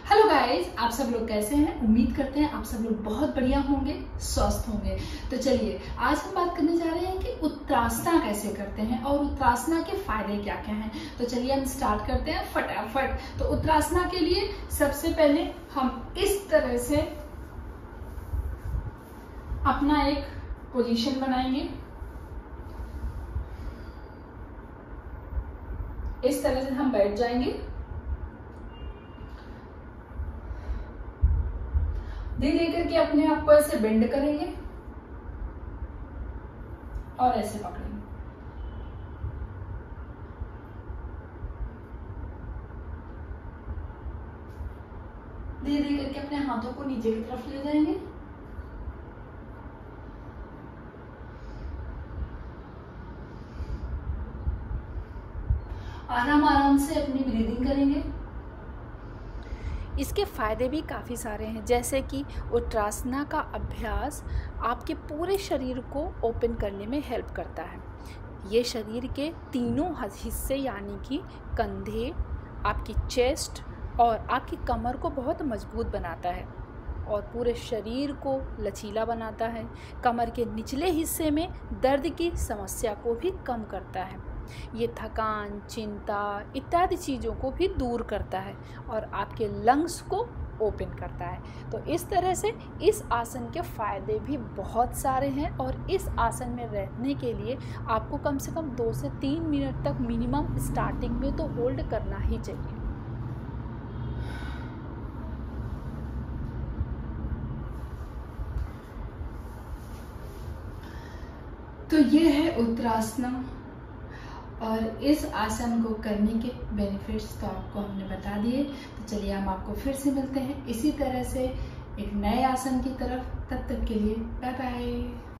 Hello guys, आप सब लोग कैसे हैं? उम्मीद करते हैं आप सब लोग बहुत बढ़िया होंगे, स्वस्थ होंगे। तो चलिए आज हम बात करने जा रहे हैं कि उत्तरासना कैसे करते हैं और उत्तरासना के फायदे क्या क्या हैं। तो चलिए हम स्टार्ट करते हैं फटाफट। तो उत्तरासना के लिए सबसे पहले हम इस तरह से अपना एक पोजीशन बनाएंगे। इस तरह से हम बैठ जाएंगे। धीरे धीरे करके अपने आप को ऐसे बेंड करेंगे और ऐसे पकड़ेंगे। धीरे धीरे करके अपने हाथों को नीचे की तरफ ले जाएंगे। आराम आराम से अपनी ब्रीदिंग करेंगे। इसके फ़ायदे भी काफ़ी सारे हैं, जैसे कि उत्तरासना का अभ्यास आपके पूरे शरीर को ओपन करने में हेल्प करता है। ये शरीर के तीनों हिस्से यानी कि कंधे, आपकी चेस्ट और आपकी कमर को बहुत मजबूत बनाता है और पूरे शरीर को लचीला बनाता है। कमर के निचले हिस्से में दर्द की समस्या को भी कम करता है। ये थकान, चिंता इत्यादि चीज़ों को भी दूर करता है और आपके लंग्स को ओपन करता है। तो इस तरह से इस आसन के फ़ायदे भी बहुत सारे हैं और इस आसन में रहने के लिए आपको कम से कम 2 से 3 मिनट तक मिनिमम स्टार्टिंग में तो होल्ड करना ही चाहिए। तो ये है उत्तरासना और इस आसन को करने के बेनिफिट्स तो आपको हमने बता दिए। तो चलिए हम आपको फिर से मिलते हैं इसी तरह से एक नए आसन की तरफ। तब तक के लिए बाय बाय।